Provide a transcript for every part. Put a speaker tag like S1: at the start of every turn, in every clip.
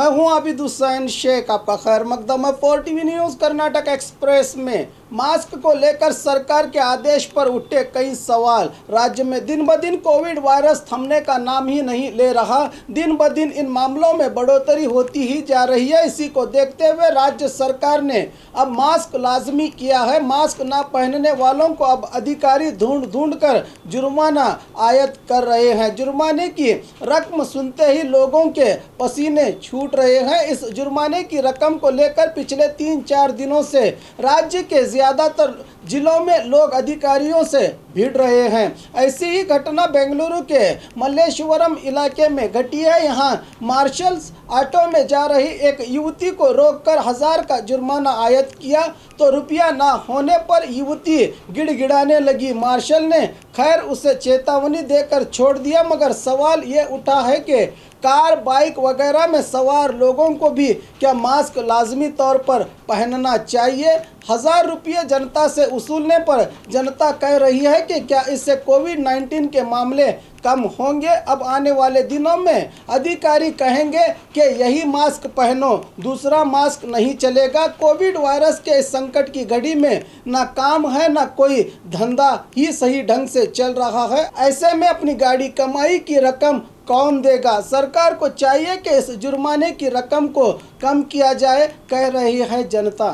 S1: हूं आबिद हुसैन शेख। आपका खैर मकदम है 4TV न्यूज़ कर्नाटक एक्सप्रेस में। मास्क को लेकर सरकार के आदेश पर उठे कई सवाल। राज्य में दिन ब दिन कोविड वायरस थमने का नाम ही नहीं ले रहा। दिन ब दिन इन मामलों में बढ़ोतरी होती ही जा रही है। इसी को देखते हुए राज्य सरकार ने अब मास्क लाजमी किया है। मास्क ना पहनने वालों को अब अधिकारी ढूंढ कर जुर्माना आयत कर रहे हैं। जुर्माने की रकम सुनते ही लोगों के पसीने छूट रहे हैं। इस जुर्माने की रकम को लेकर पिछले 3-4 दिनों से राज्य के ज़्यादातर जिलों में लोग अधिकारियों से भिड़ रहे हैं। ऐसी ही घटना बेंगलुरु के मल्लेश्वरम इलाके में घटी है। यहाँ मार्शल्स ऑटो में जा रही एक युवती को रोककर 1000 का जुर्माना आयत किया तो रुपया ना होने पर युवती गिड़गिड़ाने लगी। मार्शल ने खैर उसे चेतावनी देकर छोड़ दिया, मगर सवाल ये उठा है कि कार, बाइक वगैरह में सवार लोगों को भी क्या मास्क लाजमी तौर पर पहनना चाहिए? 1000 रुपये जनता से वसूलने पर जनता कह रही है कि क्या इससे कोविड-19 के मामले कम होंगे? अब आने वाले दिनों में अधिकारी कहेंगे कि यही मास्क पहनो, दूसरा मास्क नहीं चलेगा। कोविड वायरस के इस संकट की घड़ी में ना काम है ना कोई धंधा ही सही ढंग से चल रहा है। ऐसे में अपनी गाड़ी कमाई की रकम कौन देगा? सरकार को चाहिए कि इस जुर्माने की रकम को कम किया जाए, कह रही है जनता।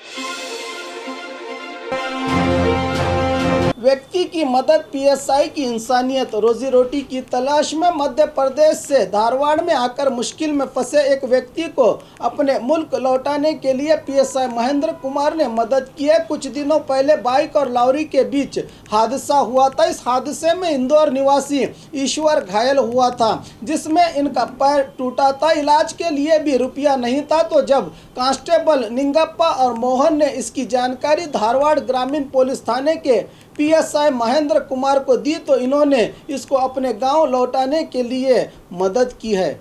S1: व्यक्ति की मदद, पीएसआई की इंसानियत। रोजी रोटी की तलाश में मध्य प्रदेश से धारवाड़ में आकर मुश्किल में फंसे एक व्यक्ति को अपने मुल्क लौटाने के लिए पीएसआई महेंद्र कुमार ने मदद की है। कुछ दिनों पहले बाइक और लॉरी के बीच हादसा हुआ था। इस हादसे में इंदौर निवासी ईश्वर घायल हुआ था, जिसमें इनका पैर टूटा था। इलाज के लिए भी रुपया नहीं था। तो जब कांस्टेबल निंगप्पा और मोहन ने इसकी जानकारी धारवाड़ ग्रामीण पुलिस थाने के पीएसआई महेंद्र कुमार को दी तो इन्होंने इसको अपने गांव लौटाने के लिए मदद की है।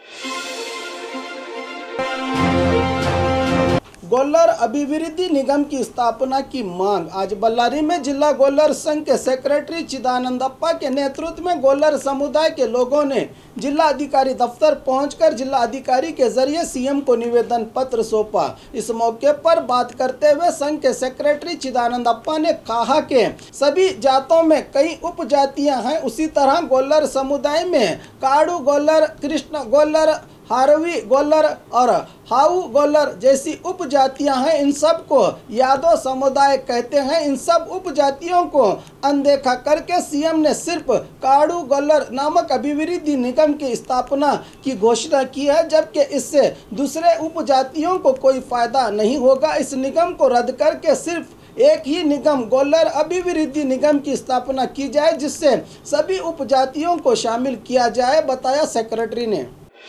S1: गोल्लर अभिवृद्धि निगम की स्थापना की मांग। आज बल्लारी में जिला गोल्लर संघ के सेक्रेटरी चिदानंदप्पा के नेतृत्व में गोल्लर समुदाय के लोगों ने जिला अधिकारी दफ्तर पहुंचकर जिला अधिकारी के जरिए सीएम को निवेदन पत्र सौंपा। इस मौके पर बात करते हुए संघ के सेक्रेटरी चिदानंदप्पा ने कहा कि सभी जातों में कई उपजातियां हैं। उसी तरह गोल्लर समुदाय में काड़ू गोल्लर, कृष्ण गोल्लर, हारवी गोल्लर और हाउ गोल्लर जैसी उपजातियां हैं। इन सब को यादव समुदाय कहते हैं। इन सब उपजातियों को अनदेखा करके सीएम ने सिर्फ काड़ू गोल्लर नामक अभिवृद्धि निगम की स्थापना की घोषणा की है, जबकि इससे दूसरे उपजातियों को कोई फायदा नहीं होगा। इस निगम को रद्द करके सिर्फ एक ही निगम गोल्लर अभिवृद्धि निगम की स्थापना की जाए, जिससे सभी उपजातियों को शामिल किया जाए, बताया सेक्रेटरी ने।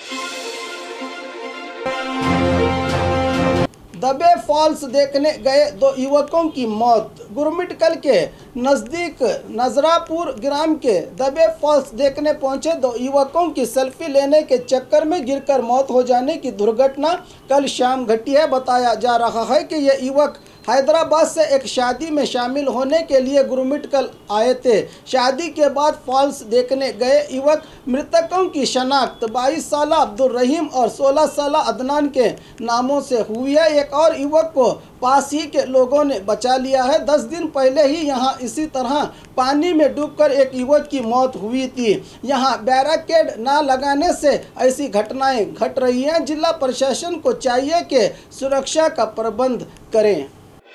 S1: दबे फॉल्स देखने गए 2 युवकों की मौत। गुरमिटकल के नज़दीक नजरापुर ग्राम के दबे फॉल्स देखने पहुंचे 2 युवकों की सेल्फी लेने के चक्कर में गिरकर मौत हो जाने की दुर्घटना कल शाम घटी है। बताया जा रहा है कि ये युवक हैदराबाद से एक शादी में शामिल होने के लिए गुरमिटकल आए थे। शादी के बाद फॉल्स देखने गए युवक मृतकों की शनाख्त 22 साल अब्दुल रहीम और 16 साल अदनान के नामों से हुई है। एक और युवक को पास ही के लोगों ने बचा लिया है। 10 दिन पहले ही यहां इसी तरह पानी में डूबकर एक युवक की मौत हुई थी। यहां बैरिकेड ना लगाने से ऐसी घटनाएं घट रही हैं। जिला प्रशासन को चाहिए कि सुरक्षा का प्रबंध करें।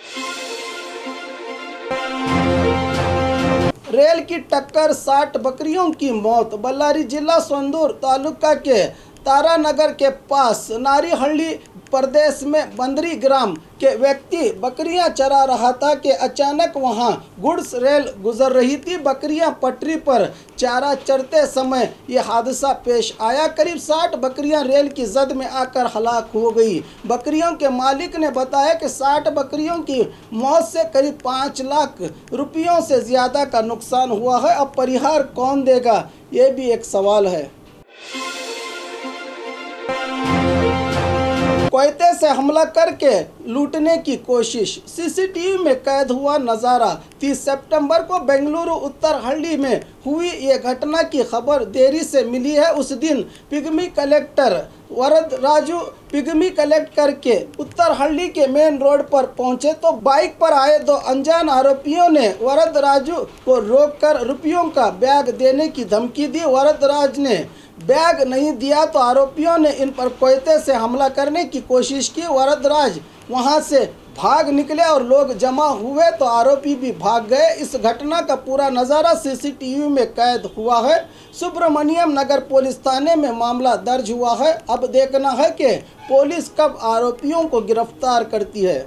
S1: रेल की टक्कर, 60 बकरियों की मौत। बल्लारी जिला सोंदूर तालुका के तारानगर के पास नारीहಳ್ಳಿ प्रदेश में बंदरी ग्राम के व्यक्ति बकरियां चरा रहा था कि अचानक वहां गुड्स रेल गुजर रही थी। बकरियां पटरी पर चारा चरते समय ये हादसा पेश आया। करीब 60 बकरियां रेल की जद में आकर हलाक हो गई। बकरियों के मालिक ने बताया कि 60 बकरियों की मौत से करीब 5 लाख रुपयों से ज़्यादा का नुकसान हुआ है। अब परिहार कौन देगा, ये भी एक सवाल है। कोयते से हमला करके लूटने की कोशिश। सीसीटीवी में कैद हुआ नज़ारा। 30 सितंबर को बेंगलुरु उत्तर हल्ली में हुई ये घटना की खबर देरी से मिली है। उस दिन pigmy collector Varad Raju pigmy collect करके उत्तर हल्ली के मेन रोड पर पहुंचे तो बाइक पर आए दो अनजान आरोपियों ने वरद राजू को रोककर रुपयों का बैग देने की धमकी दी। वरद राज ने बैग नहीं दिया तो आरोपियों ने इन पर कोयते से हमला करने की कोशिश की। वरदराज वहां से भाग निकले और लोग जमा हुए तो आरोपी भी भाग गए। इस घटना का पूरा नज़ारा सीसीटीवी में कैद हुआ है। सुब्रमण्यम नगर पुलिस थाने में मामला दर्ज हुआ है। अब देखना है कि पुलिस कब आरोपियों को गिरफ्तार करती है।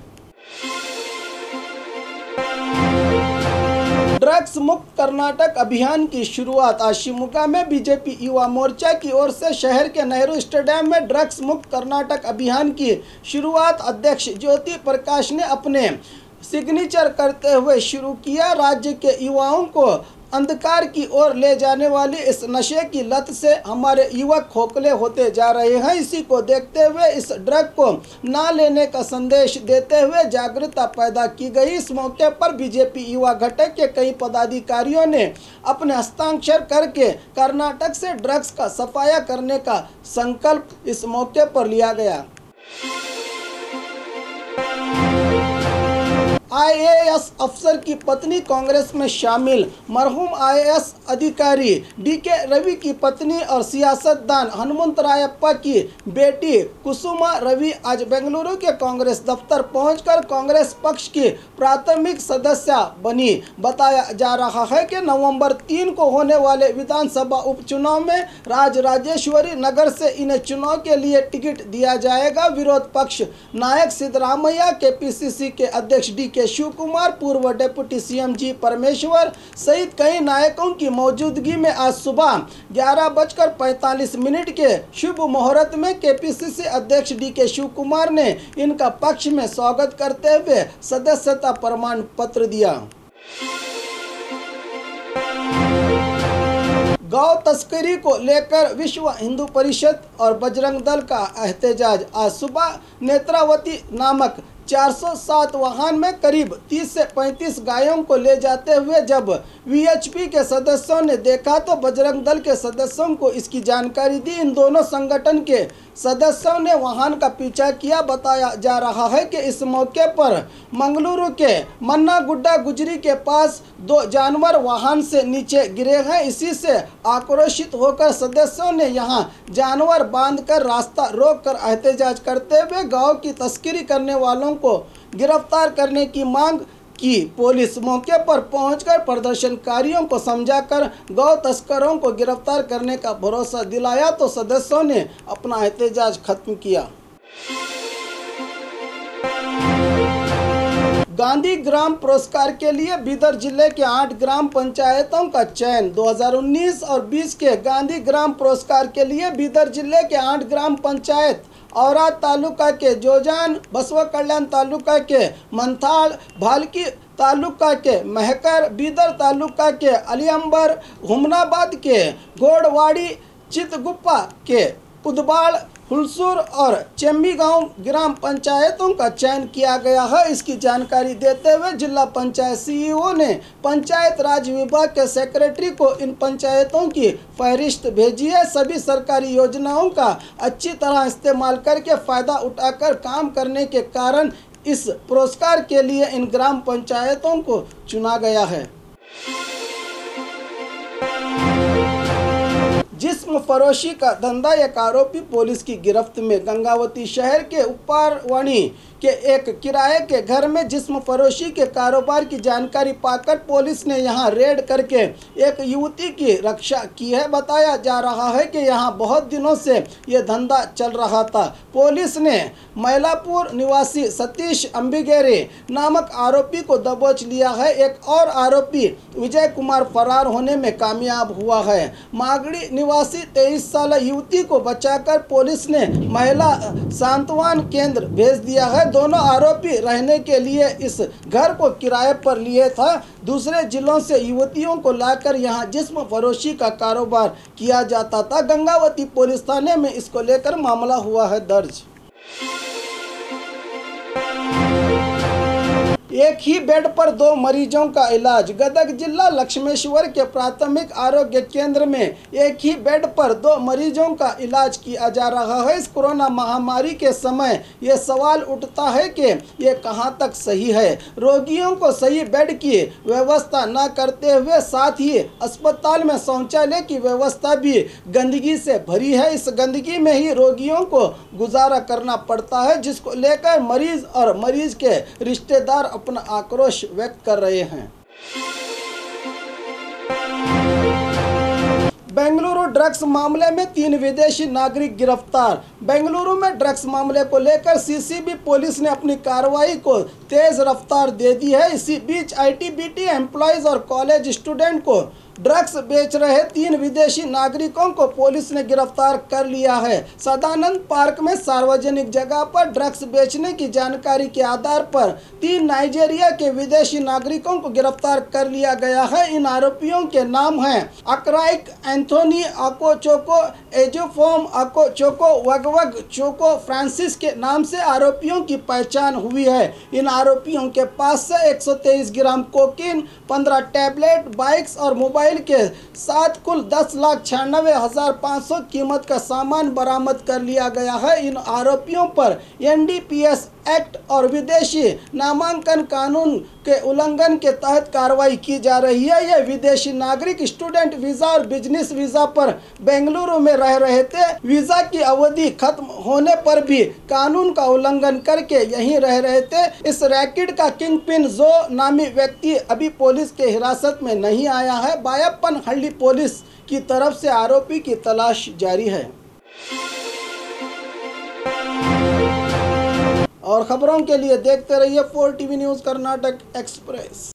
S1: ड्रग्स मुक्त कर्नाटक अभियान की शुरुआत। आज शिवमोगा में बीजेपी युवा मोर्चा की ओर से शहर के नेहरू स्टेडियम में ड्रग्स मुक्त कर्नाटक अभियान की शुरुआत अध्यक्ष ज्योति प्रकाश ने अपने सिग्नेचर करते हुए शुरू किया। राज्य के युवाओं को अंधकार की ओर ले जाने वाली इस नशे की लत से हमारे युवक खोखले होते जा रहे हैं। इसी को देखते हुए इस ड्रग को ना लेने का संदेश देते हुए जागरूकता पैदा की गई। इस मौके पर बीजेपी युवा घटक के कई पदाधिकारियों ने अपने हस्ताक्षर करके कर्नाटक से ड्रग्स का सफाया करने का संकल्प इस मौके पर लिया गया। आईएएस अफसर की पत्नी कांग्रेस में शामिल। मरहूम आईएएस अधिकारी डीके रवि की पत्नी और सियासतदान हनुमंतरायप्पा की बेटी कुसुमा रवि आज बेंगलुरु के कांग्रेस दफ्तर पहुंचकर कांग्रेस पक्ष की प्राथमिक सदस्य बनी। बताया जा रहा है कि नवंबर 3 को होने वाले विधानसभा उपचुनाव में राजराजेश्वरी नगर से इन्हें चुनाव के लिए टिकट दिया जाएगा। विरोध पक्ष नायक सिद्धरामैया, केपीसीसी के अध्यक्ष डीके शिव कुमार, पूर्व डिप्टी सीएम जी परमेश्वर सहित कई नायकों की मौजूदगी में आज सुबह 11:45 के शुभ मुहूर्त में केपीसीसी अध्यक्ष डीके शिव कुमार ने इनका पक्ष में स्वागत करते हुए सदस्यता प्रमाण पत्र दिया। गौ तस्करी को लेकर विश्व हिंदू परिषद और बजरंग दल का एहतजाज। आज सुबह नेत्रावती नामक 407 वाहन में करीब 30 से 35 गायों को ले जाते हुए जब वीएचपी के सदस्यों ने देखा तो बजरंग दल के सदस्यों को इसकी जानकारी दी। इन दोनों संगठन के सदस्यों ने वाहन का पीछा किया। बताया जा रहा है कि इस मौके पर मंगलुरु के मन्ना गुड्डा गुजरी के पास 2 जानवर वाहन से नीचे गिरे हैं। इसी से आक्रोशित होकर सदस्यों ने यहां जानवर बांधकर रास्ता रोककर एहतजाज करते हुए गांव की तस्करी करने वालों को गिरफ्तार करने की मांग की। पुलिस मौके पर पहुंचकर प्रदर्शनकारियों को समझाकर गौ तस्करों को गिरफ्तार करने का भरोसा दिलाया तो सदस्यों ने अपना एहतजाज खत्म किया। गांधी ग्राम पुरस्कार के लिए बीदर जिले के 8 ग्राम पंचायतों का चयन। 2019 और 20 के गांधी ग्राम पुरस्कार के लिए बीदर जिले के 8 ग्राम पंचायत औराद तालुका के जोजान, बसवा कल्याण तालुका के मंथाल, भालकी तालुका के महकर, बीदर तालुका के अलियंबर, हुमनाबाद के घोड़वाड़ी, चितगुप्पा के पुदबाड़, हुलसूर और चेम्बी गांव ग्राम पंचायतों का चयन किया गया है। इसकी जानकारी देते हुए जिला पंचायत सीईओ ने पंचायत राज विभाग के सेक्रेटरी को इन पंचायतों की फहरिस्त भेजी है। सभी सरकारी योजनाओं का अच्छी तरह इस्तेमाल करके फ़ायदा उठाकर काम करने के कारण इस पुरस्कार के लिए इन ग्राम पंचायतों को चुना गया है। जिस्म फरोशी का धंधा, एक आरोपी पुलिस की गिरफ्त में। गंगावती शहर के उपारवाणी के एक किराए के घर में जिस्म फरोशी के कारोबार की जानकारी पाकर पुलिस ने यहां रेड करके एक युवती की रक्षा की है। बताया जा रहा है कि यहां बहुत दिनों से ये धंधा चल रहा था। पुलिस ने मैलापुर निवासी सतीश अंबिगेरे नामक आरोपी को दबोच लिया है। एक और आरोपी विजय कुमार फरार होने में कामयाब हुआ है। मागड़ी निवासी 23 साल युवती को बचाकर पुलिस ने महिला सांत्वना केंद्र भेज दिया है। दोनों आरोपी रहने के लिए इस घर को किराए पर लिए था। दूसरे जिलों से युवतियों को लाकर यहां जिस्म फरोशी का कारोबार किया जाता था। गंगावती पुलिस थाने में इसको लेकर मामला हुआ है दर्ज। एक ही बेड पर 2 मरीजों का इलाज। गदग जिला लक्ष्मेश्वर के प्राथमिक आरोग्य केंद्र में एक ही बेड पर 2 मरीजों का इलाज किया जा रहा है। इस कोरोना महामारी के समय ये सवाल उठता है कि ये कहां तक सही है। रोगियों को सही बेड की व्यवस्था न करते हुए साथ ही अस्पताल में शौचालय की व्यवस्था भी गंदगी से भरी है। इस गंदगी में ही रोगियों को गुजारा करना पड़ता है, जिसको लेकर मरीज और मरीज के रिश्तेदार अपना आक्रोश व्यक्त कर रहे हैं। बेंगलुरु ड्रग्स मामले में 3 विदेशी नागरिक गिरफ्तार। बेंगलुरु में ड्रग्स मामले को लेकर सीसीबी पुलिस ने अपनी कार्रवाई को तेज रफ्तार दे दी है। इसी बीच आईटीबीटी एम्प्लॉयज और कॉलेज स्टूडेंट को ड्रग्स बेच रहे 3 विदेशी नागरिकों को पुलिस ने गिरफ्तार कर लिया है। सदानंद पार्क में सार्वजनिक जगह पर ड्रग्स बेचने की जानकारी के आधार पर 3 नाइजीरिया के विदेशी नागरिकों को गिरफ्तार कर लिया गया है। इन आरोपियों के नाम हैं Akraike Anthony Akochoko, Ejofom Akochoko, Wagwag Choko Francis के नाम से आरोपियों की पहचान हुई है। इन आरोपियों के पास से 123 ग्राम कोकीन, 15 टैबलेट, बाइक्स और मोबाइल के साथ कुल 10,96,500 कीमत का सामान बरामद कर लिया गया है। इन आरोपियों पर एनडीपीएस एक्ट और विदेशी नामांकन कानून के उल्लंघन के तहत कार्रवाई की जा रही है। यह विदेशी नागरिक स्टूडेंट वीज़ा और बिजनेस वीज़ा पर बेंगलुरु में रह रहे थे। वीज़ा की अवधि खत्म होने पर भी कानून का उल्लंघन करके यहीं रह रहे थे। इस रैकेट का किंगपिन जो नामी व्यक्ति अभी पुलिस के हिरासत में नहीं आया है। बायप्पन हल्ली पुलिस की तरफ से आरोपी की तलाश जारी है। और खबरों के लिए देखते रहिए 4 टीवी न्यूज़ कर्नाटक एक्सप्रेस।